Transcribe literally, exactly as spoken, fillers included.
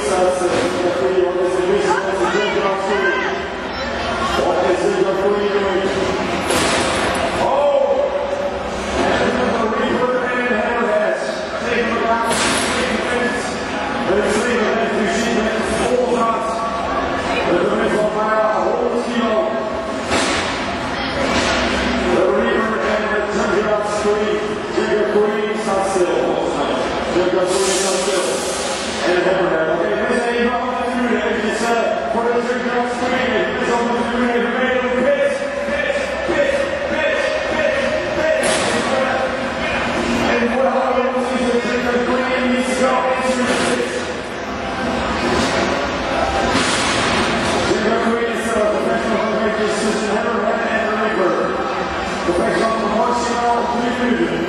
starts the Junkyard Queen on this division of the Junkyard Queen. What is Junkyard Queen doing? Oh! And the Reaper and Hammerhead taking about six minutes. But it's leaving that to see that full shot. The division of Maya, a whole kilo. The Reaper and the Junkyard Queen. Junkyard Queen starts still. Junkyard Queen starts still. And Hammerhead. Okay, this ain't going to do that. It's uh, for the Junkyard Queen. It's on the do that. Made of pitch, pitch, pitch, pitch, pitch, pitch. And what Holland sees the Junkyard Queen needs to go into the pitch. Junkyard Queen is a professional maker, Hammerhead and the Reaper. Professional promotional review.